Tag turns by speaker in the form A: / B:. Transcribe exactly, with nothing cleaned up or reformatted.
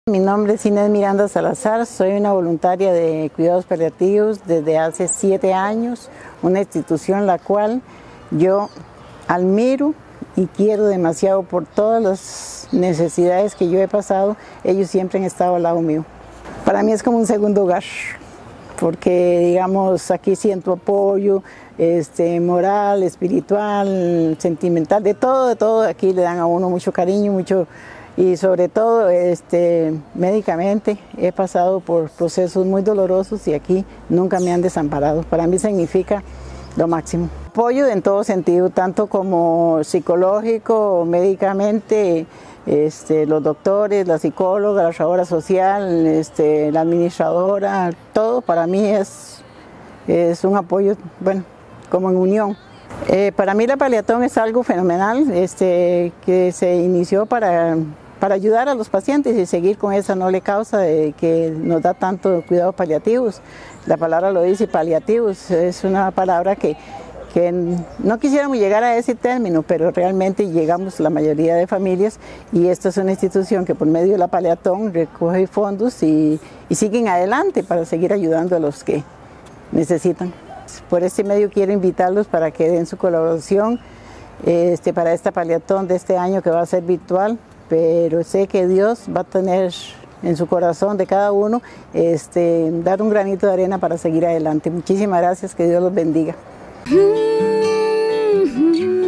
A: Mi nombre es Inés Miranda Salazar, soy una voluntaria de cuidados paliativos desde hace siete años, una institución la cual yo admiro y quiero demasiado por todas las necesidades que yo he pasado. Ellos siempre han estado al lado mío. Para mí es como un segundo hogar, porque digamos aquí siento apoyo este, moral, espiritual, sentimental, de todo, de todo. Aquí le dan a uno mucho cariño, mucho, y sobre todo este, médicamente he pasado por procesos muy dolorosos y aquí nunca me han desamparado. Para mí significa lo máximo. Apoyo en todo sentido, tanto como psicológico, médicamente, este, los doctores, la psicóloga, la trabajadora social, este, la administradora, todo para mí es, es un apoyo, bueno, como en unión. Eh, para mí la Paliatón es algo fenomenal, este, que se inició para, para ayudar a los pacientes y seguir con esa noble causa de que nos da tanto cuidados paliativos. La palabra lo dice, paliativos, es una palabra que, que no quisiéramos llegar a ese término, pero realmente llegamos la mayoría de familias y esta es una institución que por medio de la Paliatón recoge fondos y, y siguen adelante para seguir ayudando a los que necesitan. Por este medio quiero invitarlos para que den su colaboración este, para esta Paliatón de este año que va a ser virtual, pero sé que Dios va a tener en su corazón de cada uno este, dar un granito de arena para seguir adelante. Muchísimas gracias, que Dios los bendiga.